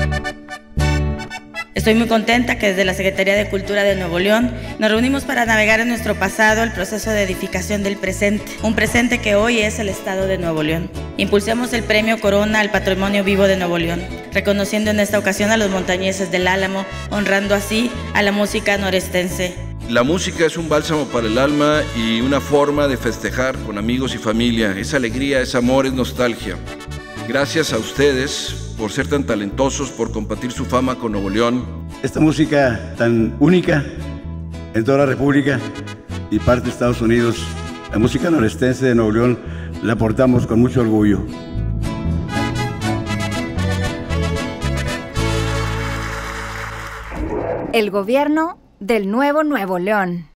Estoy muy contenta que desde la Secretaría de Cultura de Nuevo León nos reunimos para navegar en nuestro pasado el proceso de edificación del presente, un presente que hoy es el Estado de Nuevo León. Impulsemos el Premio Corona al Patrimonio Vivo de Nuevo León, reconociendo en esta ocasión a los montañeses del Álamo, honrando así a la música norestense. La música es un bálsamo para el alma y una forma de festejar con amigos y familia. Es alegría, es amor, es nostalgia. Gracias a ustedes por ser tan talentosos, por compartir su fama con Nuevo León. Esta música tan única en toda la República y parte de Estados Unidos, la música norestense de Nuevo León, la portamos con mucho orgullo. El gobierno del nuevo Nuevo León.